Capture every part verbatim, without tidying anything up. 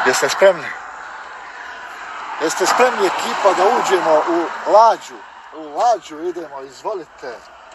Jeste spremni? Jeste spremni ekipa da uđemo u lađu? U lađu idemo, izvolite.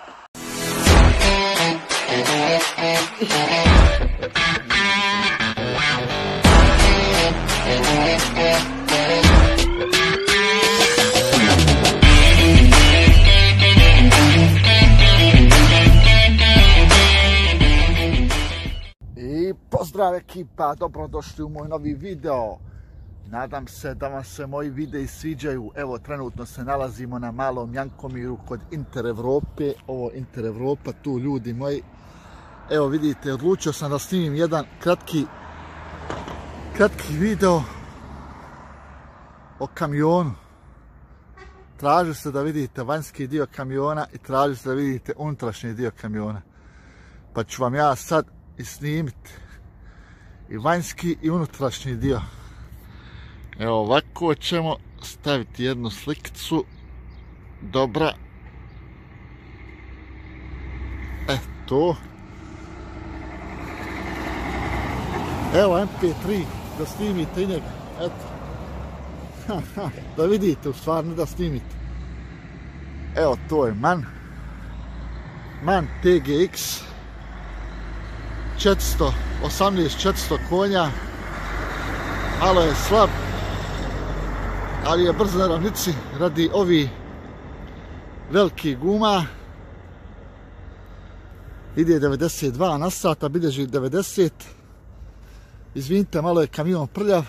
I pozdrav ekipa, dobrodošli u moj novi video. Nadam se da vam se moji videi sviđaju. Evo, trenutno se nalazimo na Malom Jankomiru kod Inter Evrope. Ovo Inter Evropa, tu ljudi moji. Evo vidite, odlučio sam da snimim jedan kratki kratki video o kamionu. Traži se da vidite vanjski dio kamiona i traži se da vidite unutrašnji dio kamiona. Pa ću vam ja sad i snimiti i vanjski i unutrašnji dio. Evo ovako ćemo staviti jednu slikicu. Dobra. E to. Evo em pe tri da snimite i njega. Eto. Ha, ha, da vidite u stvari, ne da snimite. Evo to je MAN. MAN te ge iks. četiristo osamnaest četiristo konja. Malo je slab, ali je brzo na ravnici radi ovih velikih guma. Ide devedeset dva na sat, a bilježi devedeset. Izvinite, malo je kamion prljav.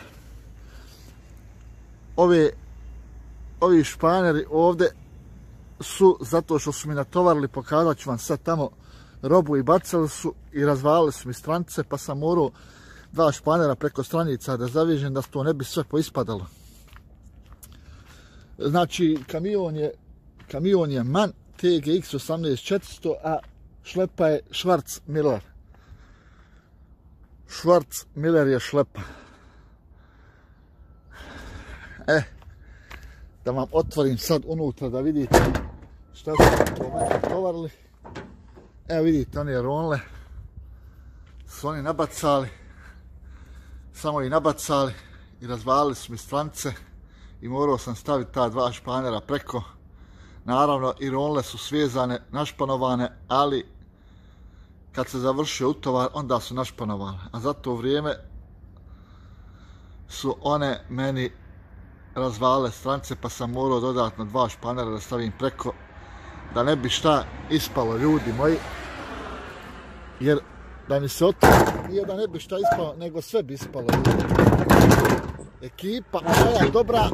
Ove, ovi španjeri ovdje su, zato što su mi natovarili, pokazat ću vam sad tamo robu i bacali su i razvalili su mi stranice, pa sam morao dva španjera preko stranica da zavežem da to ne bi sve poispadalo. Znači, kamion je, kamion je MAN te ge iks osamnaest četiristo, a šlepa je Schwarzmiller. Schwarzmiller je šlepa. E, da vam otvorim sad unutra da vidite šta su to mene tovarili. Evo vidite, one ronle su oni nabacali. Samo i nabacali i razvalili su mi stranice i morao sam staviti ta dva španjera preko. Naravno i ronle su svezane, našpanovane, ali kad se završio utovar onda su našpanovane. A za to vrijeme su one meni razvalile stranice, pa sam morao dodatno dva španjera da stavim preko, da ne bi šta ispalo, ljudi moji. Jer da mi se otvori, nije da ne bi šta ispalo, nego sve bi ispalo. Ekipa moja dobra.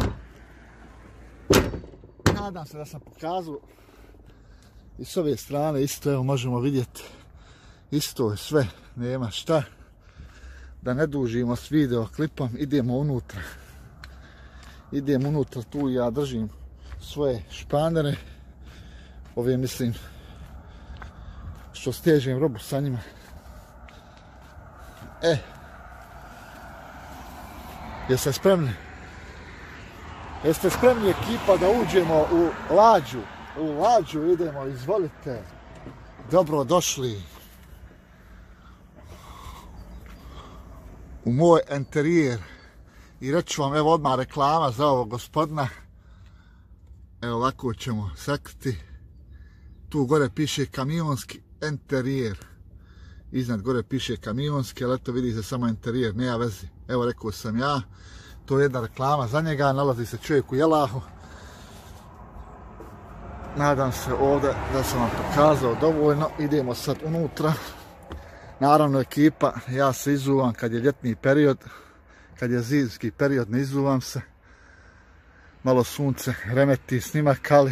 Nadam se da sam pokazao i s ove strane isto, evo možemo vidjeti. Isto je sve, nema šta. Da ne dužimo s video klipom, idemo unutra. Idemo unutra, tu ja držim svoje španere. Ove mislim što stežem robu sa njima. E, jeste spremni? Jeste spremni ekipa da uđemo u lađu? U lađu idemo, izvolite. Dobro došli u moj interijer. I reću vam, evo odmah reklama za ovog gospodina. Evo ovako ćemo sakriti. Tu gore piše kamionski interijer. Iznad gore piše kamionski, ali eto vidi se samo interijer, nema veze. Evo rekao sam ja, to je jedna reklama za njega, nalazi se čovjek u Jelahu. Nadam se ovdje da sam vam pokazao dovoljno, idemo sad unutra. Naravno ekipa, ja se izuvam kad je ljetni period, kad je zimski period ne izuvam se. Malo sunce remeti snimak, ali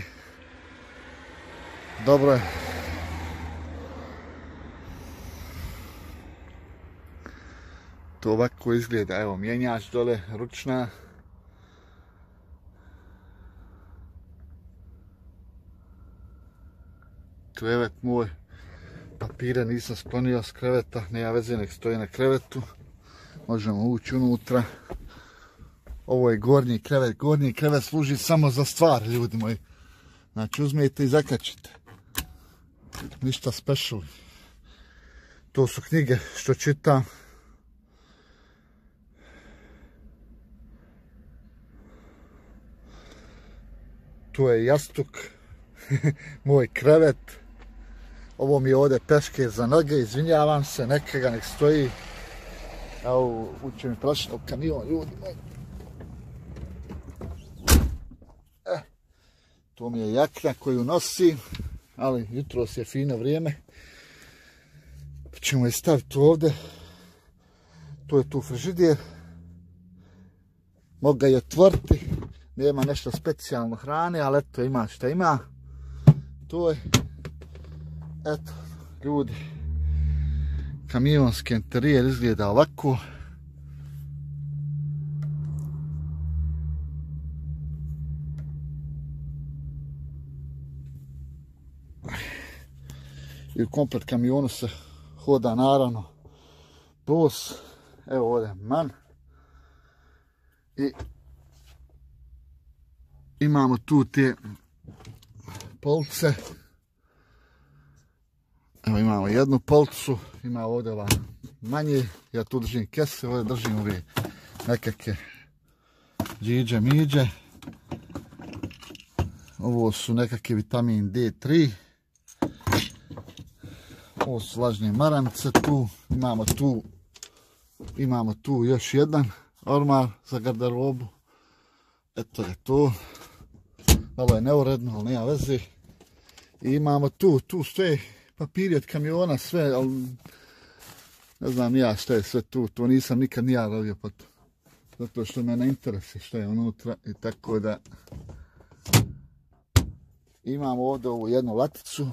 dobro je. To ovako izgleda, evo mjenjač dole, ručna. Krevet moj, papire nisam sklonio s kreveta, nema veze, nek stoji na krevetu. Možemo ući unutra. Ovo je gornji krevet, gornji krevet služi samo za stvar, ljudi moji. Znači uzmijete i zakačite. Ništa special. To su knjige što čitam. tu je jastuk, moj krevet, ovo mi je ovdje peškir za noge, izvinjavam se, neka ga nek stoji. Evo, uče mi prašno u kamion, ljudi moji. Eh, to mi je jakna koju nosim, ali jutros je fino vrijeme. Pa ćemo je staviti ovdje. To je tu frižider. Mogu ga i otvoriti. Nema nešto specijalno hrane, ali eto ima šta ima. To je, eto, ljudi, kamionski interijer izgleda ovako. I u komplet kamionu se hoda naravno bos. Evo ovdje man. I imamo tu te police. Evo imamo jednu policu, ima ovdje ova manje, ja tu držim kese, ovdje držim ove nekakve džiđe, miđe. Ovo su nekakve vitamin D tri. Ovo su lažne maramice tu, imamo tu, imamo tu još jedan ormar za garderobu. Eto je to. Malo je neuredno, ali nema veze. I imamo tu, tu sve papiri od kamiona, sve, ali ne znam ja šta je sve tu, to nisam nikad nija radio pa to. Zato što me ne interesuje šta je unutra i tako da. Imamo ovdje ovu jednu laticu.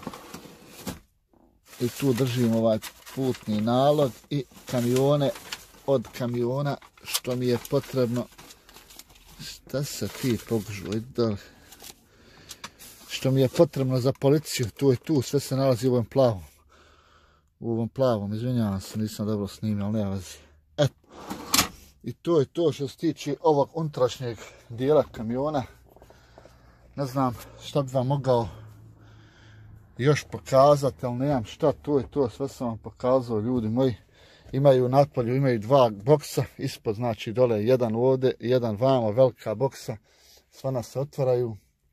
I tu držim ovaj putni nalog i kamione od kamiona što mi je potrebno. Šta se ti pogužu, idol? Što mi je potrebno za policiju, tu je tu, sve se nalazi u ovom plavom. U ovom plavom, izvinjavam se, nisam dobro snimio, ali nema veze. Eto. I to je to što se tiče ovog unutrašnjeg dijela kamiona. Ne znam šta bi vam mogao još pokazati, ali nemam šta, to je to, sve sam vam pokazao, ljudi moji. Imaju napolju, imaju dva boksa, ispod znači dole jedan ovdje, jedan vamo, velika boksa, sva nas se otvaraju.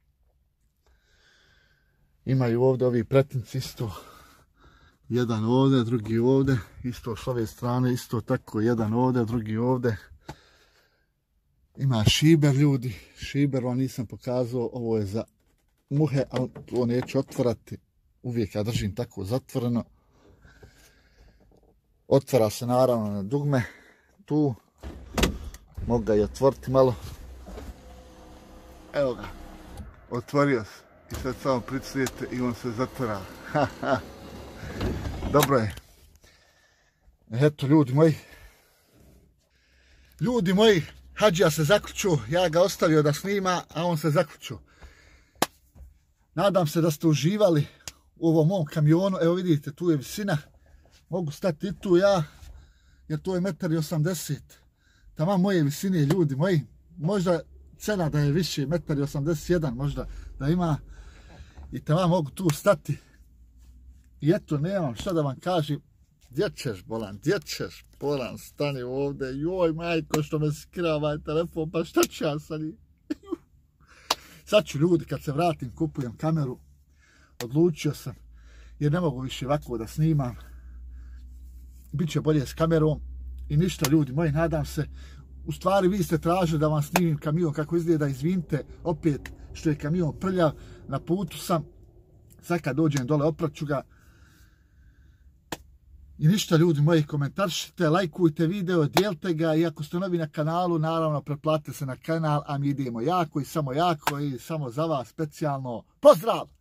Imaju ovdje ovi pretinci isto, jedan ovdje, drugi ovdje, isto s ove strane, isto tako, jedan ovdje, drugi ovdje. Ima šiber, ljudi, šiber vam nisam pokazao, ovo je za muhe, ali to neću otvarati, uvijek ja držim tako zatvoreno. Otvara se naravno na dugme, tu, mogu ga i otvoriti malo. Evo ga, otvorio se i sad samo priclijete i on se zatvara. Dobro je. Eto ljudi moji, ljudi moji, Hadžija se zaključio, ja ga ostavio da snima, a on se zaključio. Nadam se da ste uživali u ovom mom kamionu, evo vidite, tu je visina. Mogu stati i tu ja, jer to je jedan osamdeset metra. Tamo moje visine, ljudi moji. Možda cena da je više, jedan osamdeset jedan metra možda da ima. I tamo mogu tu stati. I eto, nemam šta da vam kažem. Gdje ćeš, bolan, gdje ćeš, bolan, stani ovdje. Joj, majko, što me skira ovaj telefon, pa šta ću ja sa njim? Sad ću, ljudi, kad se vratim, kupujem kameru. Odlučio sam, jer ne mogu više ovako da snimam. Biće bolje s kamerom i ništa, ljudi moji, nadam se. U stvari vi ste tražili da vam snimim kamion kako izgleda, izvinite opet što je kamion prljav, na putu sam, sad kad dođem dole opraću ga. I ništa, ljudi moji, komentaršite, lajkujte video, dijelite ga i ako ste novi na kanalu, naravno pretplatite se na kanal, a mi idemo jako i samo jako i samo za vas specijalno. Pozdrav!